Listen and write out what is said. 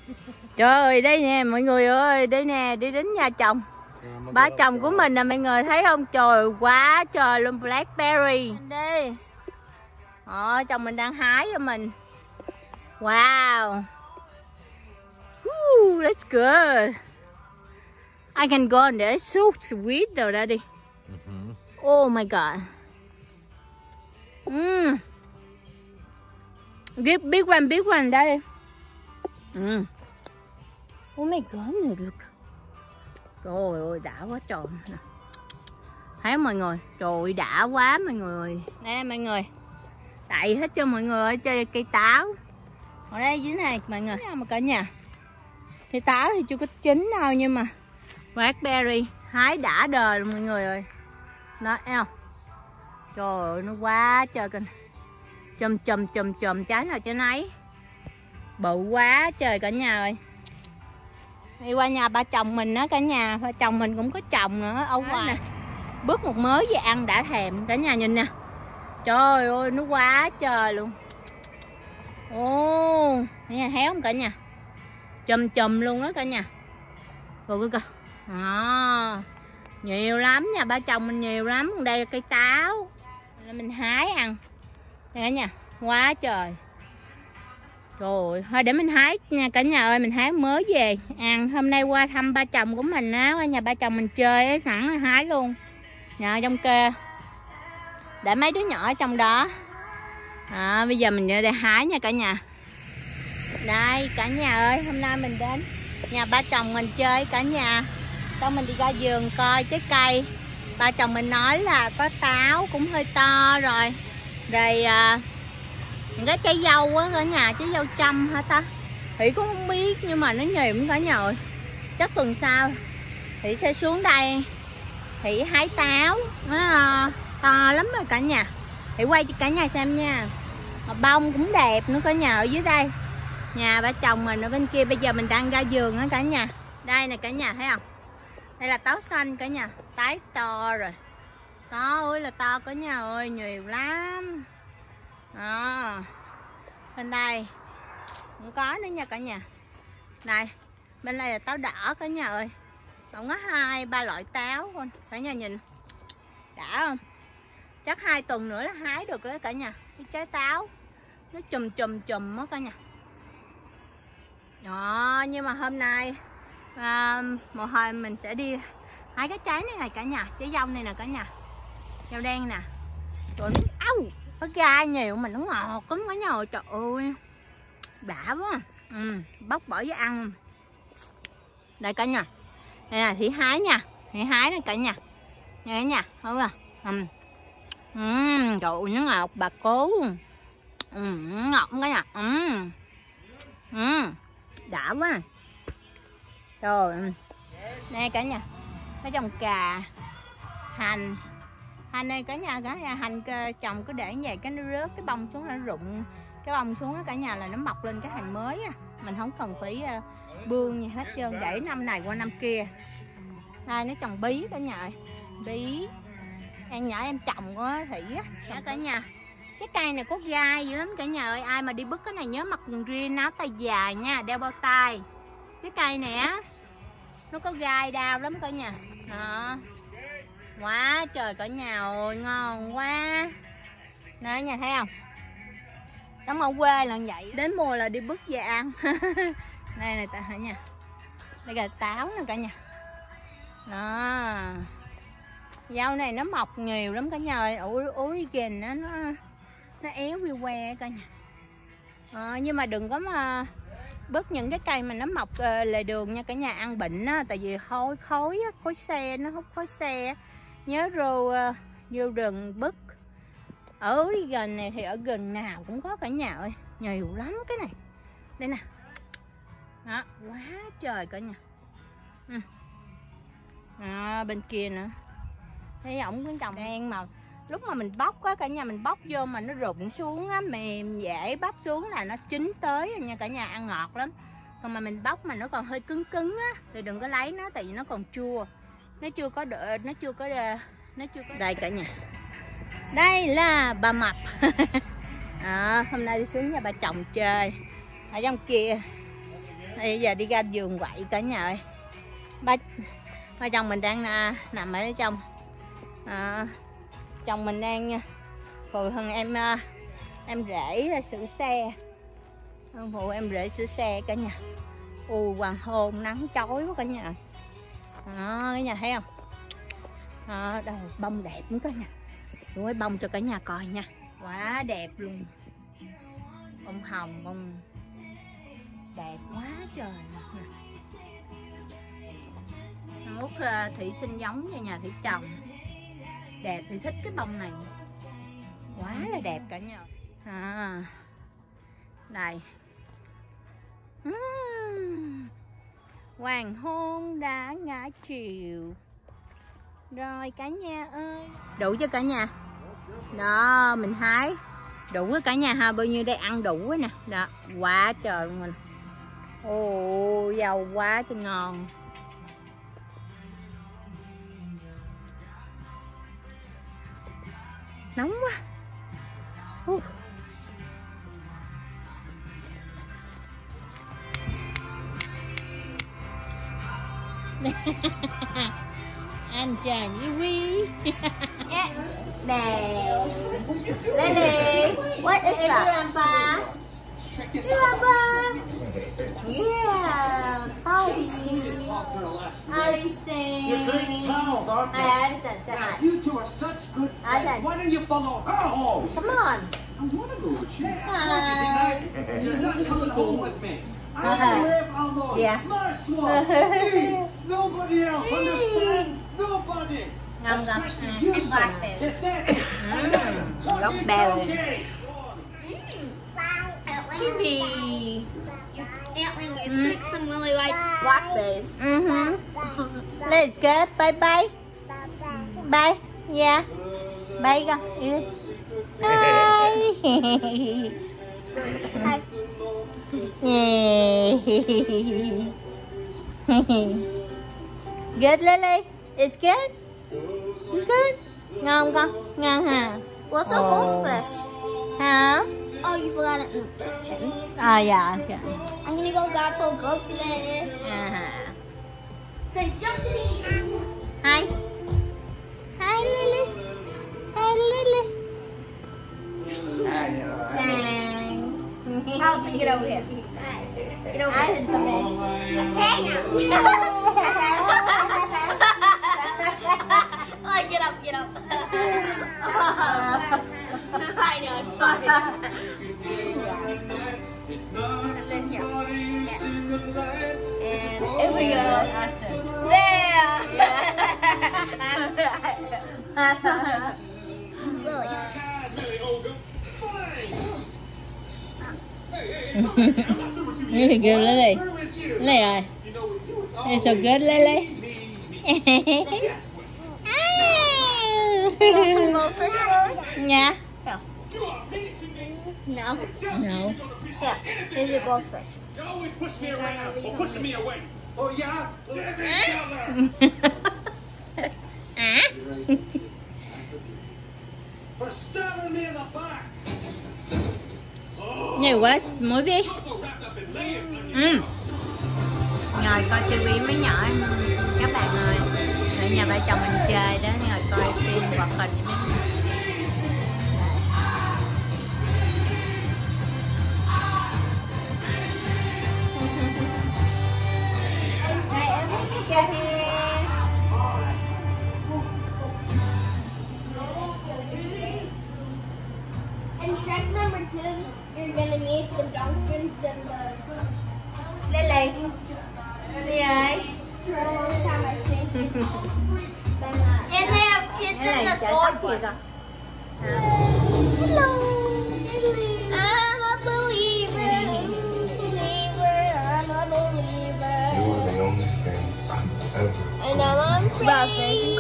Trời ơi, đây nè mọi người ơi, đây nè, đi đến nhà chồng. Ba chồng của mình nè mọi người thấy không? Trời quá trời luôn, blackberry. Đi. Chồng mình đang hái cho mình. Wow. Woo, that's good. I can go on there. It's so sweet though, Daddy. Oh my God. Big one, Daddy. Oh my God, look. Trời ơi, đã quá trời. Thấy không mọi người? Trời ơi, đã quá mọi người. Nè mọi người. Đậy hết cho mọi người ơi, chơi cây táo. Ở đây dưới này mọi người. Mà cả nhà. Cây táo thì chưa có chín đâu nhưng mà blackberry hái đã đời rồi mọi người ơi. Đó, thấy không? Trời ơi, nó quá trời kìa. Chùm trái nào trái nấy. Bự quá trời cả nhà ơi. Đi qua nhà ba chồng mình á cả nhà, ba chồng mình cũng có trồng nữa ở ngoài nè. Bước một mớ về ăn đã thèm cả nhà nhìn nè. Trời ơi nó quá trời luôn. Ồ, cả nhà thấy không cả nhà? Chùm luôn đó cả nhà. Rồi kìa. Nhiều lắm nha, ba chồng mình nhiều lắm. Đây là cây táo. Là mình hái ăn. Đây cả nhà, quá trời. Rồi, thôi để mình hái nha cả nhà ơi, mình hái mới về ăn. Hôm nay qua thăm ba chồng của mình á, qua nhà ba chồng mình chơi ấy, sẵn là hái luôn. Nhà trong kia. Để mấy đứa nhỏ ở trong đó. Bây giờ mình ra đây hái nha cả nhà. Đây cả nhà ơi, hôm nay mình đến nhà ba chồng mình chơi cả nhà. Xong mình đi ra vườn coi trái cây. Ba chồng mình nói là có táo cũng hơi to rồi. Rồi những cái trái dâu á cả nhà, trái dâu chăm hả ta? Thủy cũng không biết nhưng mà nó nhiều lắm cả nhà ơi. Chắc tuần sau Thủy sẽ xuống đây Thủy hái táo. Nó to lắm rồi cả nhà. Thủy quay cho cả nhà xem nha. Mà bông cũng đẹp nữa cả nhà ở dưới đây. Nhà ba chồng mình ở bên kia, bây giờ mình đang ra vườn á cả nhà. Đây nè cả nhà thấy không? Đây là táo xanh cả nhà, tái to rồi. To ơi là to cả nhà ơi, nhiều lắm. Đó. Bên đây cũng có nữa nha cả nhà. Này, bên đây là táo đỏ cả nhà ơi. Còn có 2-3 loại táo thôi. Cả nhà nhìn. Đã không? Chắc 2 tuần nữa là hái được đó cả nhà. Cái trái táo nó chùm đó cả nhà. Đó, nhưng mà hôm nay một hồi mình sẽ đi hái cái trái này cả nhà, trái dâu này nè cả nhà. Dâu đen nè. Rồi nó có gai nhiều mà nó ngọt lắm cả nhà ơi, trời ơi. Đã quá. Bóc bỏ với ăn. Đây cả nhà. Đây là Thủy hái nha. Thủy hái này cả nhà. Nha cả nhà, đúng không? Trời ơi nó ngọt bà cố. Ngọt cả nhà. Đã quá. Trời. Nè cả nhà. Cái trồng cà, hành. Hành này cả nhà, hành trồng cứ để như vậy cái nó rớt cái bông xuống, nó rụng cái bông xuống đó cả nhà là nó mọc lên cái hành mới á. Mình không cần phải bương gì hết trơn, để năm này qua năm kia. Đây nó trồng bí cả nhà ơi. Bí. Em nhỏ em trồng á Thủy á. Cả nhà. Cái cây này có gai dữ lắm cả nhà ơi. Ai mà đi bứt cái này nhớ mặc quần jean áo tay dài nha, đeo bao tay. Cái cây này á nó có gai đau lắm cả nhà. Đó. Quá trời cả nhà ơi, ngon quá. Đó nhà thấy không? Sống ở quê là vậy, đến mùa là đi bứt về ăn. Đây này cả nhà. Đây là táo nè cả nhà. Đó. Dâu này nó mọc nhiều lắm cả nhà ơi. Origin nó éo everywhere cả nhà. Nhưng mà đừng có mà bớt những cái cây mà nó mọc lề đường nha cả nhà, ăn bệnh á, tại vì khói xe, nó hút khói xe. Nhớ vô rừng bứt. Ở gần này thì ở gần nào cũng có cả nhà ơi, nhiều lắm cái này. Đây nè. Đó, quá trời cả nhà. Bên kia nữa. Thấy ổng cũng trồng đen mà lúc mà mình bóc á cả nhà, mình bóc vô mà nó rụng xuống á, mềm dễ bóc xuống là nó chín tới rồi nha cả nhà, ăn ngọt lắm. Còn mà mình bóc mà nó còn hơi cứng á thì đừng có lấy nó, tại vì nó còn chua. Nó chưa có đây cả nhà. Đây là bà Mập. Hôm nay đi xuống nhà bà chồng chơi. Ở trong kia Bây giờ đi ra giường quậy cả nhà ơi. Ba chồng mình đang nằm ở trong. Chồng mình đang phụ thân em rể sửa xe. Phụ em rể sửa xe cả nhà. Hoàng hôn nắng chói quá cả nhà. Cả nhà thấy không? Đầu bông đẹp lắm cả nhà. Tôi quay bông cho cả nhà coi nha. Quá đẹp luôn. Bông hồng, bông đẹp quá trời. Mốt Thủy sinh giống cho nhà Thủy trồng. Đẹp thì thích cái bông này. Quá là đẹp cả nhà. Đây. Hoàng hôn đã ngã chiều. Rồi cả nhà ơi. Đủ cho cả nhà. Đó mình hái. Đủ với cả nhà ha. Bao nhiêu đây ăn đủ quá nè. Đó quá trời luôn mình. Ồ giàu quá cho ngon. Nóng quá. Anh chàng Yuri. Nè Lily, what is Grandpa? Grandpa. Yeah, Polly. Alison. You're great pals, aren't you? Alison, Now, you two are such good friends. Why don't you follow her home? Come on. I want to go with you. I told you, didn't I? You're not coming home with me. I live alone. Yeah. My swamp. Me. Nobody else. Understand? Nobody. Especially you, son. Get that? Gốc bèo. Baby. Antling, you picked some really white blackberries. Let's go. Bye bye. Bye. Yeah. Bye con. Bye. Good, Lily. It's good. It's good. Ngon con. Ngon hả? What's a goldfish? Hả? Oh, you forgot it in the kitchen. Yeah. Okay. I'm gonna go grab a goldfish. Say jumpy. Hi. Hi, Lily. Hi, Lily. Alvin, get over here. Get over here. Come in. Oh, get up, get up. I know, it's funny. And here we go. There! Really good, Lily. Lily, it's so good, Lily. You want some goldfish, Lily? Yeah. No. No. Yeah, here's your goldfish. You're always pushing me around or pushing me away. Oh, yeah? Well, let me tell her. For stabbing me in the back. Nhiều quá, muối đi. Ngồi coi TV mấy nhỏ các bạn ơi. Ở nhà ba chồng mình chơi đó, ngồi coi phim hoạt hình với mấy In track number 2, you're gonna meet the dolphins and the... Lily. Lily ơi. For a long time, I think. And they have kids in the dog. Hello, Lily. I'm a believer. I'm a believer. You're the only thing I'm ever. And I'm on